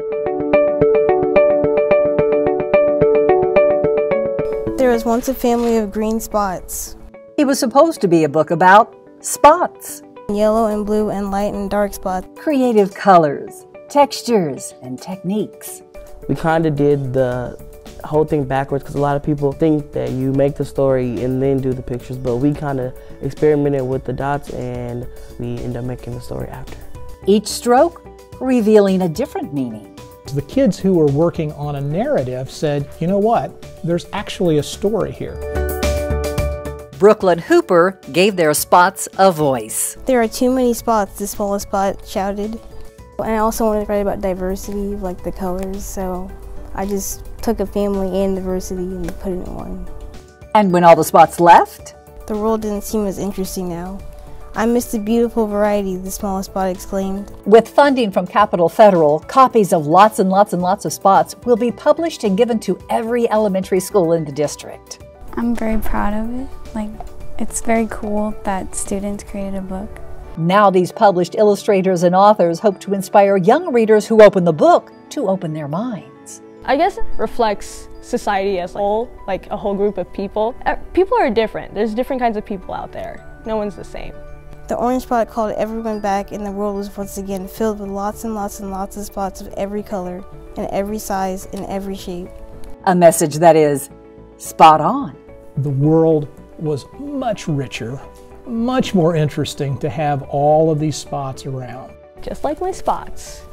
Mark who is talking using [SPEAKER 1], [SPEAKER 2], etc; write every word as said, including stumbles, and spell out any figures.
[SPEAKER 1] There was once a family of green spots.
[SPEAKER 2] It was supposed to be a book about spots.
[SPEAKER 1] Yellow and blue and light and dark spots.
[SPEAKER 2] Creative colors, textures, and techniques.
[SPEAKER 3] We kind of did the whole thing backwards because a lot of people think that you make the story and then do the pictures, but we kind of experimented with the dots and we end up making the story after.
[SPEAKER 2] Each stroke revealing a different meaning.
[SPEAKER 4] The kids who were working on a narrative said, you know what, there's actually a story here.
[SPEAKER 2] Brooklyn Hooper gave their spots a voice.
[SPEAKER 1] There are too many spots, the smallest spot shouted. And I also wanted to write about diversity, like the colors, so I just took a family and diversity and put it in one.
[SPEAKER 2] And when all the spots left?
[SPEAKER 1] The world didn't seem as interesting now. I missed the beautiful variety, the smallest spot exclaimed.
[SPEAKER 2] With funding from Capital Federal, copies of lots and lots and lots of spots will be published and given to every elementary school in the district.
[SPEAKER 5] I'm very proud of it. Like, it's very cool that students created a book.
[SPEAKER 2] Now these published illustrators and authors hope to inspire young readers who open the book to open their minds.
[SPEAKER 6] I guess it reflects society as a whole, like a whole group of people. People are different. There's different kinds of people out there. No one's the same.
[SPEAKER 1] The orange spot called everyone back, and the world was once again filled with lots and lots and lots of spots of every color, and every size, and every shape.
[SPEAKER 2] A message that is spot on.
[SPEAKER 4] The world was much richer, much more interesting to have all of these spots around.
[SPEAKER 6] Just like my spots.